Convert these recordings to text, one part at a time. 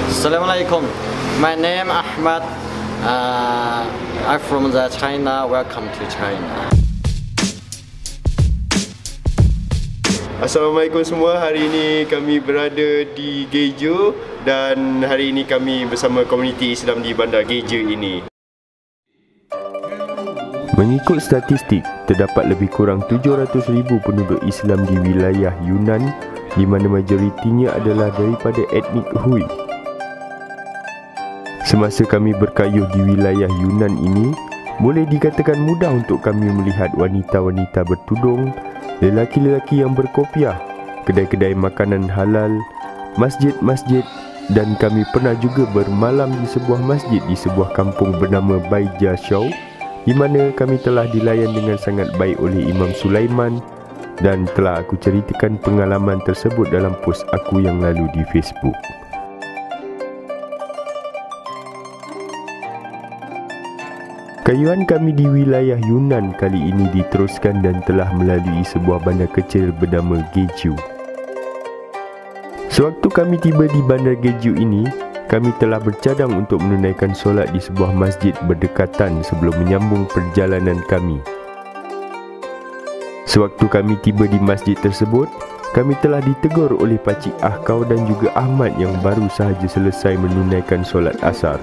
Assalamualaikum. My name Ahmad. I'm from China. Welcome to China. Assalamualaikum semua. Hari ini kami berada di Geja dan hari ini kami bersama komuniti Islam di Bandar Geja ini. Mengikut statistik, terdapat lebih kurang 700,000 penduduk Islam di wilayah Yunnan, di mana majoritinya adalah daripada etnik Hui. Semasa kami berkayuh di wilayah Yunnan ini, boleh dikatakan mudah untuk kami melihat wanita-wanita bertudung, lelaki-lelaki yang berkopiah, kedai-kedai makanan halal, masjid-masjid, dan kami pernah juga bermalam di sebuah masjid di sebuah kampung bernama Baija Shau, di mana kami telah dilayan dengan sangat baik oleh Imam Sulaiman, dan telah aku ceritakan pengalaman tersebut dalam post aku yang lalu di Facebook. Kayuhan kami di wilayah Yunnan kali ini diteruskan dan telah melalui sebuah bandar kecil bernama Geju. Sewaktu kami tiba di bandar Geju ini, kami telah bercadang untuk menunaikan solat di sebuah masjid berdekatan sebelum menyambung perjalanan kami. Sewaktu kami tiba di masjid tersebut, kami telah ditegur oleh Pakcik Ahkau dan juga Ahmad yang baru sahaja selesai menunaikan solat asar.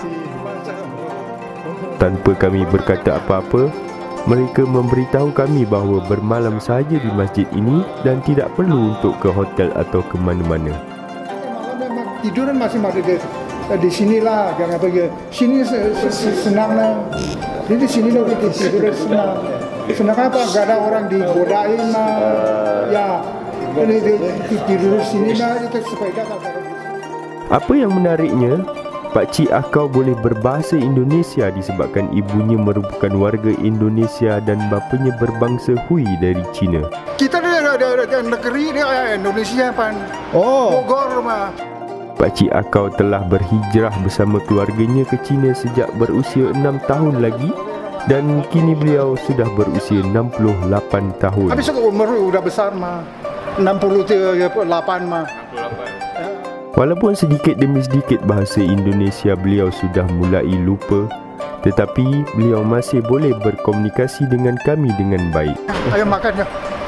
Tanpa kami berkata apa-apa, mereka memberitahu kami bahawa bermalam sahaja di masjid ini dan tidak perlu untuk ke hotel atau ke mana-mana. Tiduran masih ada di sinilah, jangan pergi. Sini senang lah. Di sini lah kita tiduran senang. Senang apa? Gak ada orang digodain lah. Ya, tidur sini lah itu sepeda. Apa yang menariknya, Pakcik Ahkau boleh berbahasa Indonesia disebabkan ibunya merupakan warga Indonesia dan bapanya berbangsa Hui dari China. Kita ada negeri dia Indonesia pan. Oh, Bogor mah. Pakcik Ahkau telah berhijrah bersama keluarganya ke China sejak berusia 6 tahun lagi dan kini beliau sudah berusia 68 tahun. Habis umur sudah besar mah. 68 mah. Walaupun sedikit demi sedikit bahasa Indonesia beliau sudah mulai lupa, tetapi beliau masih boleh berkomunikasi dengan kami dengan baik. Ayo makan ya.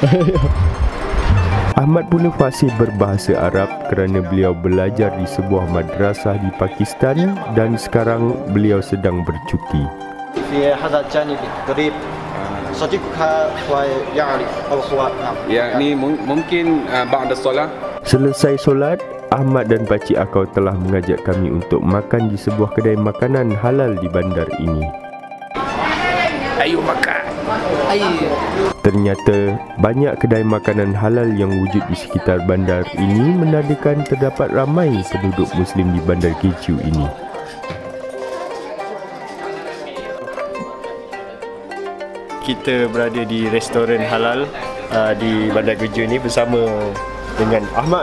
Ahmad pula fasih berbahasa Arab kerana beliau belajar di sebuah madrasah di Pakistan dan sekarang beliau sedang bercuti. Ya, ni mungkin ba'da solat. Selesai solat, Ahmad dan Pakcik Ahkau telah mengajak kami untuk makan di sebuah kedai makanan halal di bandar ini. Ayo makan. Ternyata banyak kedai makanan halal yang wujud di sekitar bandar ini menandakan terdapat ramai penduduk Muslim di bandar Geju ini. Kita berada di restoran halal di Bandar Geja ni bersama dengan Ahmad.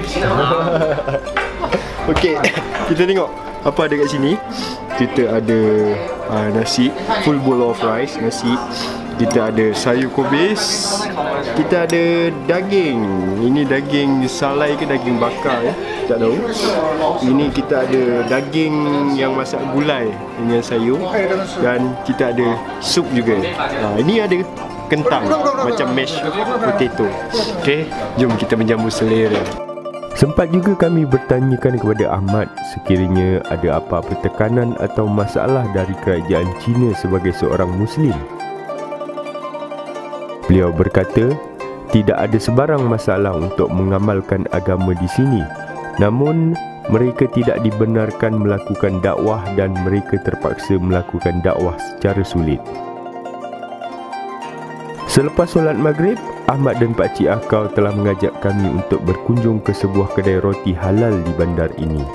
Okey, kita tengok apa ada kat sini. Kita ada nasi, full bowl of rice, nasi. Kita ada sayur kobis. Kita ada daging. Ini daging salai ke daging bakar ya? Tak tahu. Ini kita ada daging yang masak gulai dengan sayur dan kita ada sup juga. Ini ada kentang macam mashed potato. Okey, jom kita menjamu selera. Sempat juga kami bertanyakan kepada Ahmad sekiranya ada apa-apa tekanan atau masalah dari kerajaan China sebagai seorang Muslim. Beliau berkata, tidak ada sebarang masalah untuk mengamalkan agama di sini. Namun, mereka tidak dibenarkan melakukan dakwah dan mereka terpaksa melakukan dakwah secara sulit. Selepas solat maghrib, Ahmad dan Pakcik Ahkau telah mengajak kami untuk berkunjung ke sebuah kedai roti halal di bandar ini.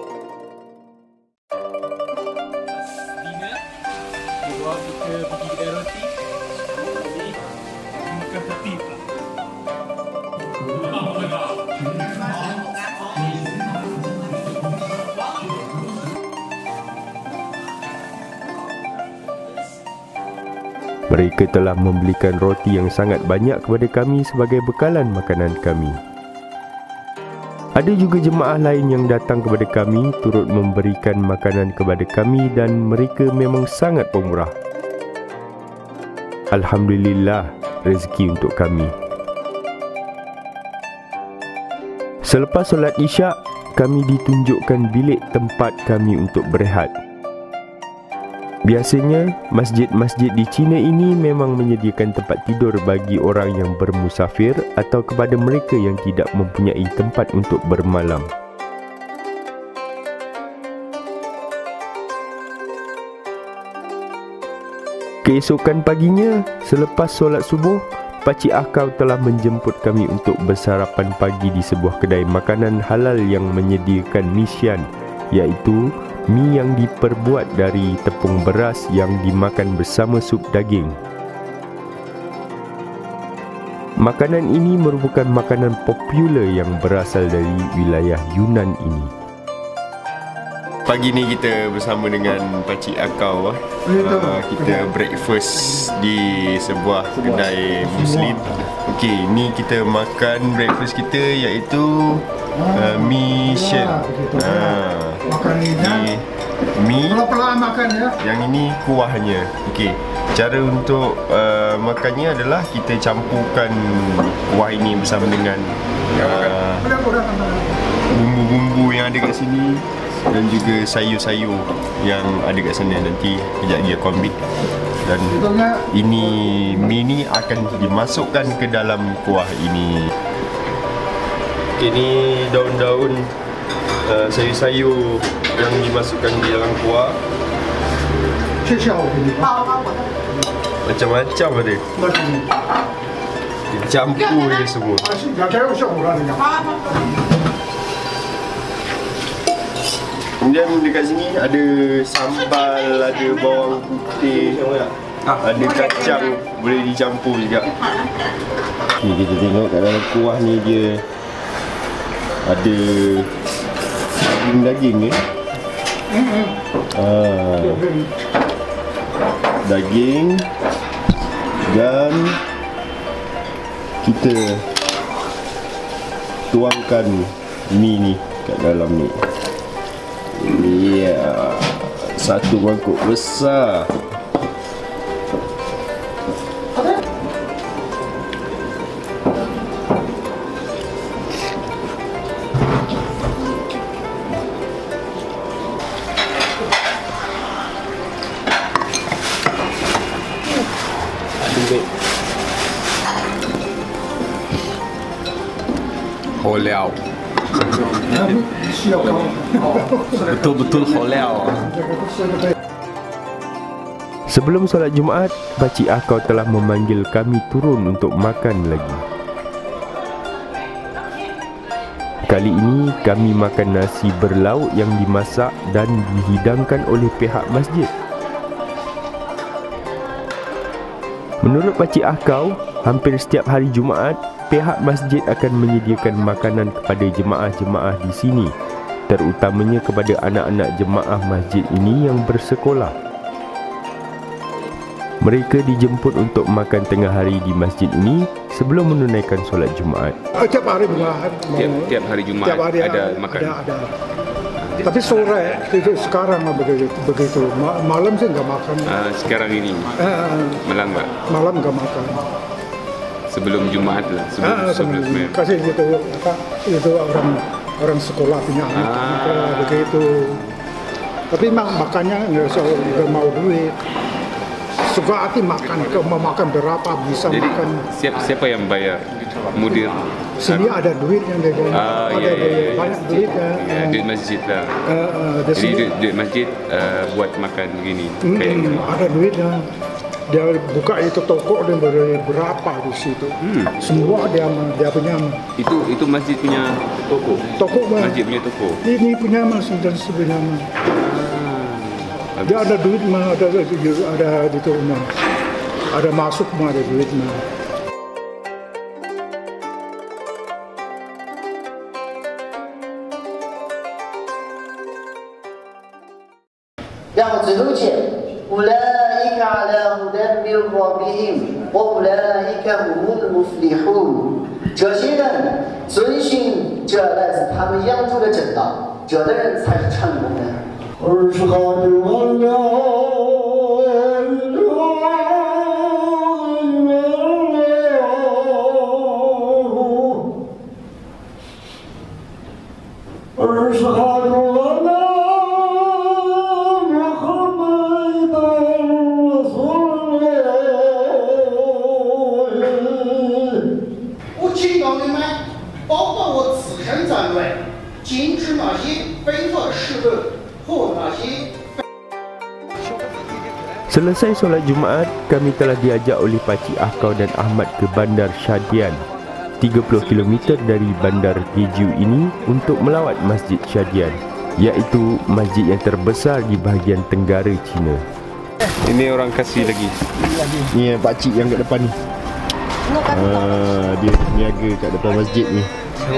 Mereka telah membelikan roti yang sangat banyak kepada kami sebagai bekalan makanan kami. Ada juga jemaah lain yang datang kepada kami turut memberikan makanan kepada kami dan mereka memang sangat pemurah. Alhamdulillah rezeki untuk kami. Selepas solat Isyak, kami ditunjukkan bilik tempat kami untuk berehat. Biasanya, masjid-masjid di China ini memang menyediakan tempat tidur bagi orang yang bermusafir atau kepada mereka yang tidak mempunyai tempat untuk bermalam. Keesokan paginya, selepas solat subuh, Pakcik Akau telah menjemput kami untuk bersarapan pagi di sebuah kedai makanan halal yang menyediakan mi sian, iaitu mi yang diperbuat dari tepung beras yang dimakan bersama sup daging. Makanan ini merupakan makanan popular yang berasal dari wilayah Yunnan ini. Pagi ni kita bersama dengan Pakcik Akau. Kita breakfast di sebuah kedai Muslim. Okey, ni kita makan breakfast kita iaitu mi sian. Makan ni Mi pelan-pelan makan ya. yang ini kuahnya. Okey, cara untuk makannya adalah kita campurkan kuah ini bersama dengan bumbu-bumbu yang ada kat sini dan juga sayur-sayur yang ada kat sana. Nanti kejap lagi aku ambil. Dan ini mi ni akan dimasukkan ke dalam kuah ini. Okay, ni daun-daun sayur-sayur yang dimasukkan di dalam kuah. Macam-macam ada. Dicampur je semua. Kemudian dekat sini ada sambal, ada bawang putih, ada kacang, boleh dicampur juga. Okay, kita tengok kat dalam kuah ni dia ada daging daging dan kita tuangkan mi ni kat dalam ni. Ya, satu mangkuk besar. Holeau. Betul-betul holeau. Sebelum solat Jumaat, Pakcik Akau telah memanggil kami turun untuk makan lagi. Kali ini kami makan nasi berlauk yang dimasak dan dihidangkan oleh pihak masjid. Menurut Pakcik Akau, hampir setiap hari Jumaat, pihak masjid akan menyediakan makanan kepada jemaah-jemaah di sini, terutamanya kepada anak-anak jemaah masjid ini yang bersekolah. Mereka dijemput untuk makan tengah hari di masjid ini sebelum menunaikan solat Jumaat. Tiap hari Jumaat. Tiap hari Jumaat ada makan. Ada. Tapi sore itu sekarang begitu. Malam sih nggak makan. Sekarang ini malam nggak? Malam nggak makan. Sebelum Jumaat lah. Sebelum kasih gitu itu orang sekolah punya anak begitu. Tapi makannya nggak mau duit. Suka hati makan, mau makan berapa bisa. Jadi, makan. Siapa yang bayar? Mudir. Sini ada duit yang dia banyak duit ya. Duit masjid lah. Jadi duit masjid buat makan begini. Ada duitnya. Dia buka itu toko dia berapa di situ. Semua dia punya. Itu masjid punya toko. Masjid punya toko. Ini punya mas dan sebenarnya. Dia ada duit mah, ada di tu mah. Ada masuk mah, ada duit mah. Yang 指路线 أولئك على هدى من ربهم وأولئك هم المفلحون 这些人遵循这来自他们养主的正道，这的人才是成功的。 我警告你们，包括我自身在内，禁止那些非法事论和那些。 Selesai solat Jumaat, kami telah diajak oleh Pakcik Ahkau dan Ahmad ke Bandar Shadian, 30 km dari Bandar Jeju ini untuk melawat Masjid Shadian, iaitu masjid yang terbesar di bahagian tenggara China. Ini orang kasih lagi. Ni pakcik yang kat depan ni. Dia niaga kat depan masjid ni.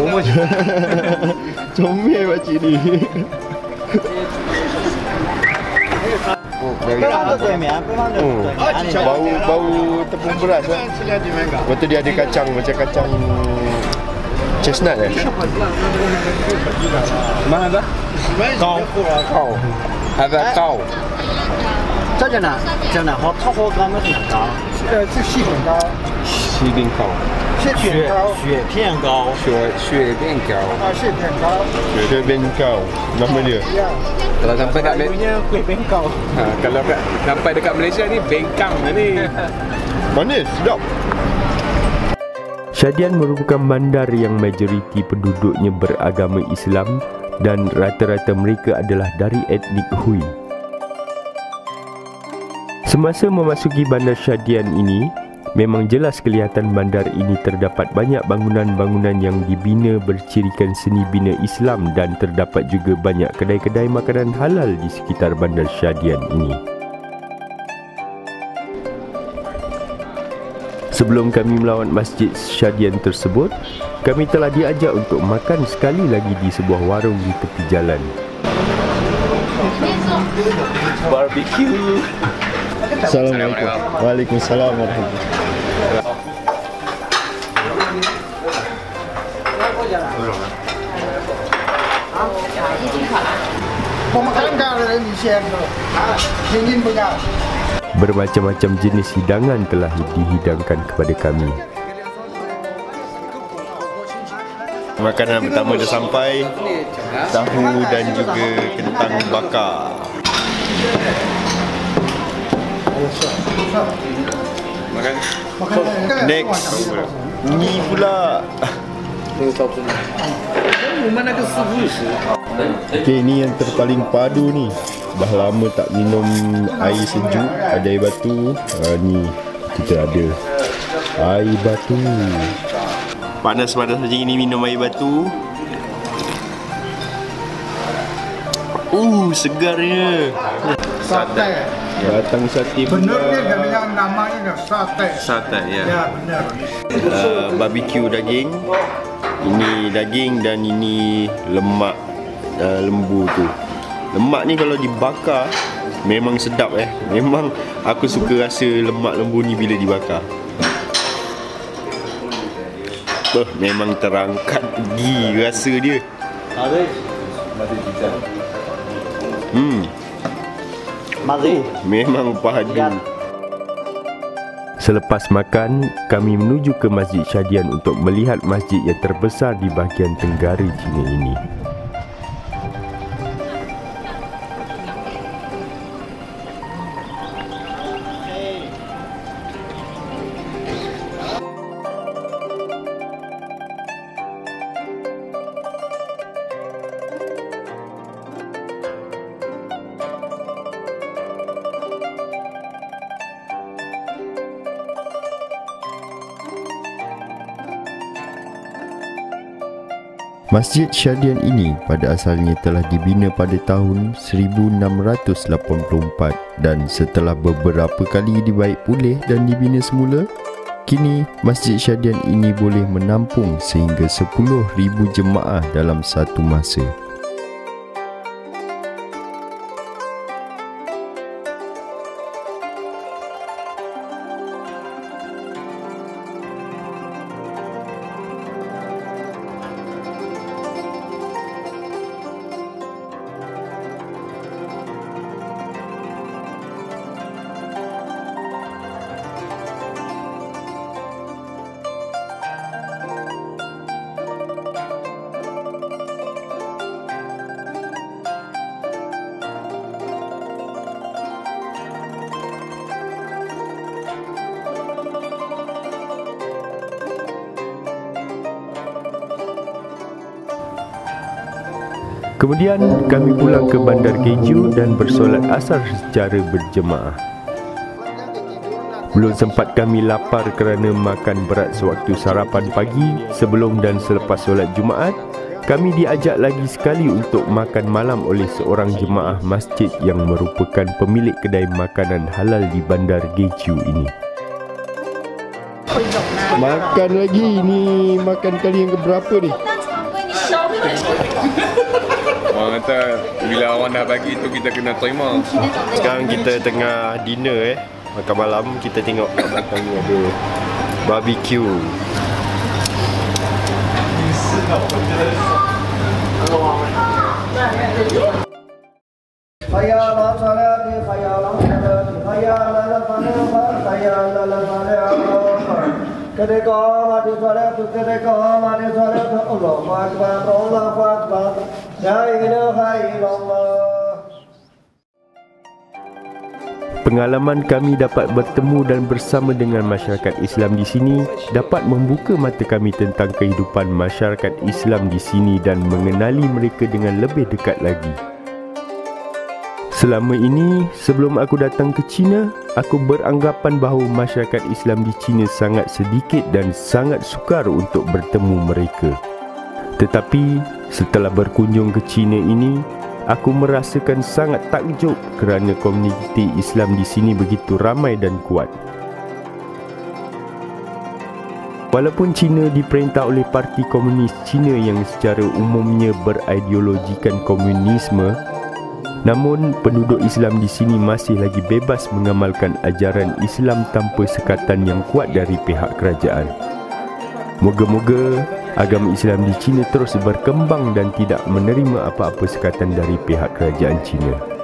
Comel pakcik ni. Bau tepung beras lah. Lepas tu dia ada kacang, macam kacang chestnut Mana ada? Kau. Ada kau. 这个呢，这呢和炒火糕没很高， 这细粉糕， 西饼糕。 蟹片糕， 雪片糕， 雪变糕。 蟹片糕， 雪饼糕. Nama dia. Kalau sampai kat Malaysia, kuih bengkau. kalau sampai dekat Malaysia ni bengkang ni. Manis, sedap. Shadian merupakan bandar yang majoriti penduduknya beragama Islam dan rata-rata mereka adalah dari etnik Hui. Semasa memasuki Bandar Shadian ini, memang jelas kelihatan bandar ini terdapat banyak bangunan-bangunan yang dibina bercirikan seni bina Islam dan terdapat juga banyak kedai-kedai makanan halal di sekitar Bandar Shadian ini. Sebelum kami melawat Masjid Shadian tersebut, kami telah diajak untuk makan sekali lagi di sebuah warung di tepi jalan. Barbecue. Assalamualaikum. Waalaikumsalam warahmatullahi. Bermacam-macam jenis hidangan telah dihidangkan kepada kami. Makanan pertama dah sampai, tahu dan juga kentang bakar. Next, ni pula. Okay, ni yang terpaling padu ni. Dah lama tak minum air sejuk, ada air batu. Ni kita ada air batu. Panas-panas macam ini minum air batu. Segarnya. Sate. Batang sate pula. Benarnya dia punya namanya sate. Sate, ya. Ya, benar. Barbecue daging. Ini daging dan ini lemak lembu tu. Lemak ni kalau dibakar memang sedap Memang aku suka rasa lemak lembu ni bila dibakar. Memang terangkat pergi rasa dia. Memang padu. Selepas makan, kami menuju ke Masjid Shadian untuk melihat masjid yang terbesar di bahagian tenggara China ini. Masjid Shadian ini pada asalnya telah dibina pada tahun 1684 dan setelah beberapa kali dibaik pulih dan dibina semula, kini Masjid Shadian ini boleh menampung sehingga 10,000 jemaah dalam satu masa. Kemudian kami pulang ke Bandar Jeju dan bersolat asar secara berjemaah. Belum sempat kami lapar kerana makan berat sewaktu sarapan pagi, sebelum dan selepas solat Jumaat, kami diajak lagi sekali untuk makan malam oleh seorang jemaah masjid yang merupakan pemilik kedai makanan halal di Bandar Jeju ini. Makan lagi, ni makan kali yang keberapa ni? Orang kata bila orang dah bagi tu kita kena terima. Sekarang kita tengah dinner makan malam. Kita tengok belakang ni ada barbecue. Pengalaman kami dapat bertemu dan bersama dengan masyarakat Islam di sini dapat membuka mata kami tentang kehidupan masyarakat Islam di sini dan mengenali mereka dengan lebih dekat lagi. Selama ini, sebelum aku datang ke China, aku beranggapan bahawa masyarakat Islam di China sangat sedikit dan sangat sukar untuk bertemu mereka. Tetapi, setelah berkunjung ke China ini, aku merasakan sangat takjub kerana komuniti Islam di sini begitu ramai dan kuat. Walaupun China diperintah oleh Parti Komunis China yang secara umumnya berideologikan komunisme, namun penduduk Islam di sini masih lagi bebas mengamalkan ajaran Islam tanpa sekatan yang kuat dari pihak kerajaan. Moga-moga agama Islam di China terus berkembang dan tidak menerima apa-apa sekatan dari pihak kerajaan China.